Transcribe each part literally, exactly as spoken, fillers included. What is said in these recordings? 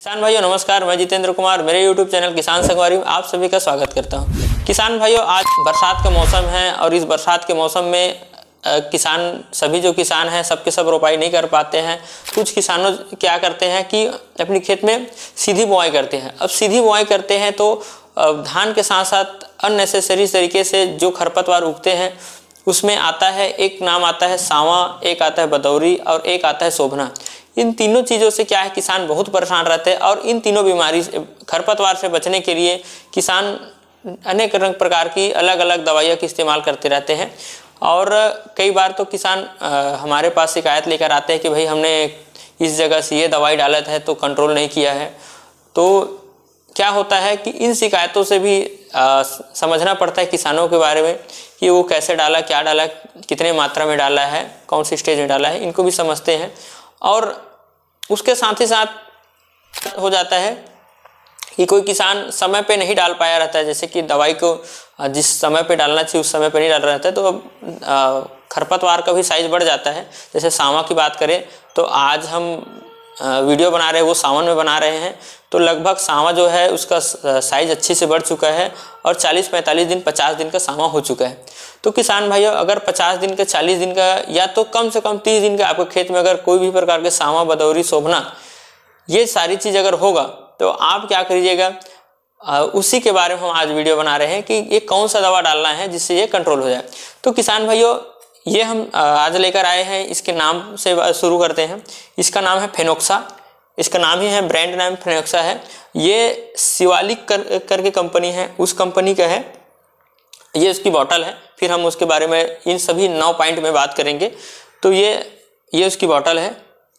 किसान भाइयों नमस्कार, मैं जितेंद्र कुमार मेरे यूट्यूब चैनल किसान संगवारी में आप सभी का स्वागत करता हूं। किसान भाइयों, आज बरसात का मौसम है और इस बरसात के मौसम में किसान सभी जो किसान हैं सबके सब रोपाई नहीं कर पाते हैं। कुछ किसानों क्या करते हैं कि अपने खेत में सीधी बुआई करते हैं। अब सीधी बुआई करते हैं तो धान के साथ साथ अननेसेसरी तरीके से जो खरपतवार उगते हैं उसमें आता है, एक नाम आता है सांवा, एक आता है बदौरी और एक आता है शोभना। इन तीनों चीज़ों से क्या है, किसान बहुत परेशान रहते हैं और इन तीनों बीमारी खरपतवार से बचने के लिए किसान अनेक रंग प्रकार की अलग अलग दवाइयों का इस्तेमाल करते रहते हैं। और कई बार तो किसान आ, हमारे पास शिकायत लेकर आते हैं कि भाई हमने इस जगह से ये दवाई डाला है तो कंट्रोल नहीं किया है। तो क्या होता है कि इन शिकायतों से भी आ, समझना पड़ता है किसानों के बारे में कि वो कैसे डाला, क्या डाला, कितने मात्रा में डाला है, कौन सी स्टेज में डाला है, इनको भी समझते हैं। और उसके साथ ही साथ हो जाता है कि कोई किसान समय पे नहीं डाल पाया रहता है, जैसे कि दवाई को जिस समय पे डालना चाहिए उस समय पे नहीं डाल रहा रहता है, तो अब खरपतवार का भी साइज बढ़ जाता है। जैसे सांवा की बात करें तो आज हम वीडियो बना रहे हैं वो सावन में बना रहे हैं, तो लगभग सांवा जो है उसका साइज अच्छे से बढ़ चुका है और चालीस पैंतालीस दिन पचास दिन का सांवा हो चुका है। तो किसान भाइयों, अगर पचास दिन का, चालीस दिन का या तो कम से कम तीस दिन का आपके खेत में अगर कोई भी प्रकार के सांवा, बदौरी, शोभना ये सारी चीज़ अगर होगा तो आप क्या करिएगा, उसी के बारे में हम आज वीडियो बना रहे हैं कि ये कौन सा दवा डालना है जिससे ये कंट्रोल हो जाए। तो किसान भाइयों, ये हम आज लेकर आए हैं, इसके नाम से शुरू करते हैं। इसका नाम है फेनोक्सा, इसका नाम ही है, ब्रांड नाम फेनोक्सा है। ये शिवालिक कर करके कंपनी है, उस कंपनी का है। ये उसकी बॉटल है, फिर हम उसके बारे में इन सभी नौ पॉइंट में बात करेंगे। तो ये ये उसकी बॉटल है,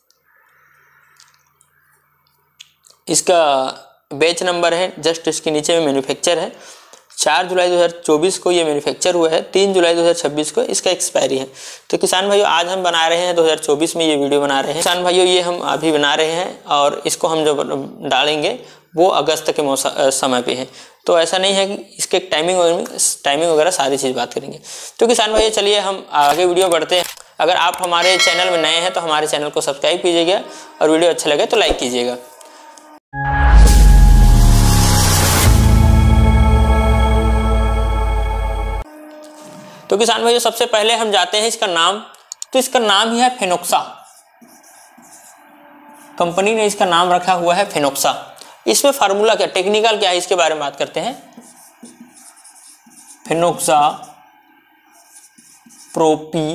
इसका बैच नंबर है, जस्ट इसके नीचे में मैन्युफैक्चर है। चार जुलाई दो हज़ार चौबीस को ये मैन्युफैक्चर हुआ है, तीन जुलाई दो हज़ार छब्बीस को इसका एक्सपायरी है। तो किसान भाइयों, आज हम बना रहे हैं दो हज़ार चौबीस में ये वीडियो बना रहे हैं। किसान भाइयों, ये हम अभी बना रहे हैं और इसको हम जो डालेंगे वो अगस्त के मौसम समय पे है। तो ऐसा नहीं है कि इसके टाइमिंग टाइमिंग वगैरह सारी चीज़ बात करेंगे। तो किसान भाइयों, चलिए हम आगे वीडियो बढ़ते हैं। अगर आप हमारे चैनल में नए हैं तो हमारे चैनल को सब्सक्राइब कीजिएगा और वीडियो अच्छा लगे तो लाइक कीजिएगा। तो किसान भाइयों, सबसे पहले हम जाते हैं इसका नाम। तो इसका नाम ही है फेनोक्सा, कंपनी ने इसका नाम रखा हुआ है फेनोक्सा। इसमें फार्मूला क्या, टेक्निकल क्या है, इसके बारे में बात करते हैं। Fenoxaprop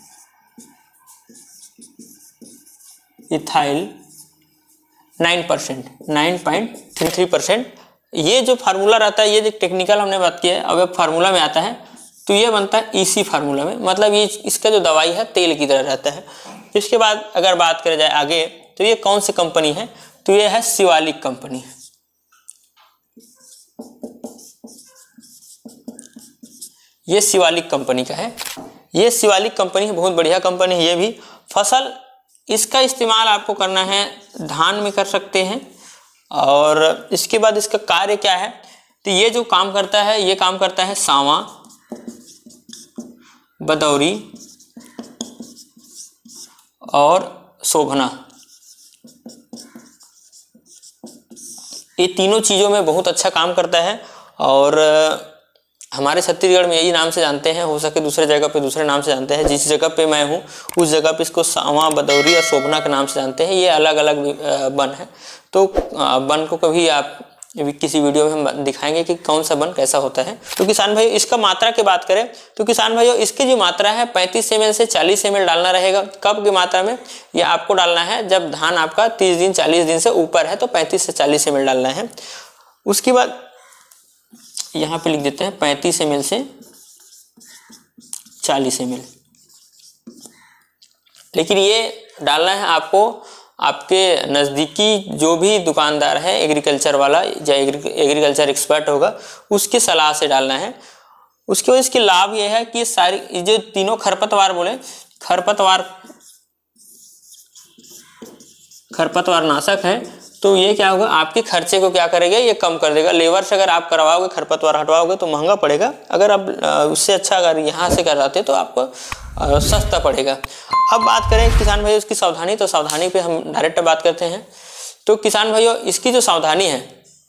ethyl nine percent nine point three three percent ये जो फार्मूला रहता है, ये जो टेक्निकल हमने बात किया है, अब फार्मूला में आता है तो ये बनता है इसी फार्मूला में, मतलब ये इसका जो दवाई है तेल की तरह रहता है। इसके बाद अगर बात करें जाए आगे तो ये कौन सी कंपनी है, तो ये है शिवालिक कंपनी। ये शिवालिक कंपनी का है, ये शिवालिक कंपनी है, बहुत बढ़िया कंपनी है। ये भी फसल इसका इस्तेमाल आपको करना है, धान में कर सकते हैं। और इसके बाद इसका कार्य क्या है, तो ये जो काम करता है ये काम करता है सांवा, बदौरी और शोभना, ये तीनों चीज़ों में बहुत अच्छा काम करता है। और हमारे छत्तीसगढ़ में यही नाम से जानते हैं, हो सके दूसरे जगह पे दूसरे नाम से जानते हैं। जिस जगह पे मैं हूँ उस जगह पे इसको सांवा, बदौरी और शोभना के नाम से जानते हैं। ये अलग अलग वन है, तो वन को कभी आप किसी वीडियो में हम दिखाएंगे कि कौन सा वन कैसा होता है। तो किसान भाइयों, इसका मात्रा की बात करें तो किसान भाइयों, इसकी जो मात्रा है पैंतीस एम एल से चालीस एम एल डालना रहेगा। कब की मात्रा में, ये आपको डालना है जब धान आपका तीस दिन चालीस दिन से ऊपर है, तो पैंतीस से चालीस एम एल डालना है। उसके बाद यहाँ पे लिख देते हैं पैंतीस एम एल से चालीस एम एल, लेकिन ये डालना है आपको आपके नज़दीकी जो भी दुकानदार है, एग्रीकल्चर वाला या एग्रीकल्चर एक्सपर्ट होगा, उसकी सलाह से डालना है। उसके बाद इसके लाभ ये है कि सारी जो तीनों खरपतवार बोले, खरपतवार खरपतवार नाशक है, तो ये क्या होगा, आपके खर्चे को क्या करेगा, ये कम कर देगा। लेबर से अगर आप करवाओगे, खरपतवार हटवाओगे तो महंगा पड़ेगा। अगर आप उससे अच्छा अगर यहाँ से कराते तो आपको सस्ता पड़ेगा। अब बात करें किसान भाई उसकी सावधानी, तो सावधानी पे हम डायरेक्ट बात करते हैं तो किसान भाइयों इसकी जो सावधानी है,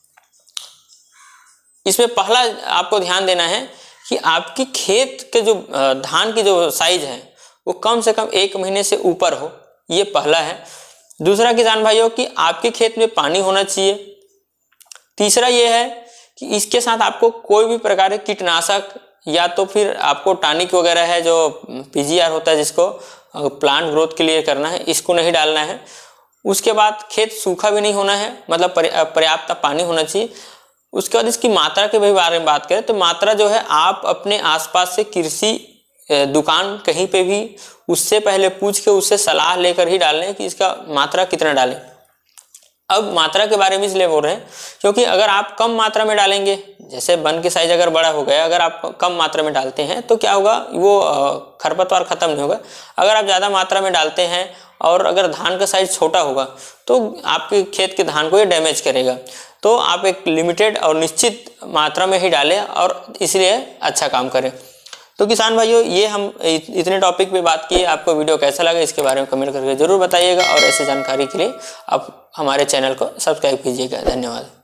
इसमें पहला आपको ध्यान देना है कि आपकी खेत के जो धान की जो साइज है वो कम से कम एक महीने से ऊपर हो, ये पहला है। दूसरा किसान भाइयों कि आपके खेत में पानी होना चाहिए। तीसरा ये है कि इसके साथ आपको कोई भी प्रकार के कीटनाशक या तो फिर आपको टॉनिक वगैरह है जो पीजीआर होता है जिसको प्लांट ग्रोथ के लिए करना है, इसको नहीं डालना है। उसके बाद खेत सूखा भी नहीं होना है, मतलब पर्याप्त पानी होना चाहिए। उसके बाद इसकी मात्रा के बारे में बात करें तो मात्रा जो है आप अपने आसपास से कृषि दुकान कहीं पे भी उससे पहले पूछ के उससे सलाह लेकर ही डालें कि इसका मात्रा कितना डालें। अब मात्रा के बारे में इसलिए बोल रहे हैं क्योंकि अगर आप कम मात्रा में डालेंगे, जैसे वन की साइज अगर बड़ा हो गया, अगर आप कम मात्रा में डालते हैं तो क्या होगा, वो खरपतवार खत्म नहीं होगा। अगर आप ज़्यादा मात्रा में डालते हैं और अगर धान का साइज छोटा होगा तो आपके खेत के धान को ये डैमेज करेगा। तो आप एक लिमिटेड और निश्चित मात्रा में ही डालें और इसलिए अच्छा काम करें। तो किसान भाइयों ये हम इतने टॉपिक पे बात किए, आपको वीडियो कैसा लगा इसके बारे में कमेंट करके जरूर बताइएगा और ऐसे जानकारी के लिए आप हमारे चैनल को सब्सक्राइब कीजिएगा। धन्यवाद।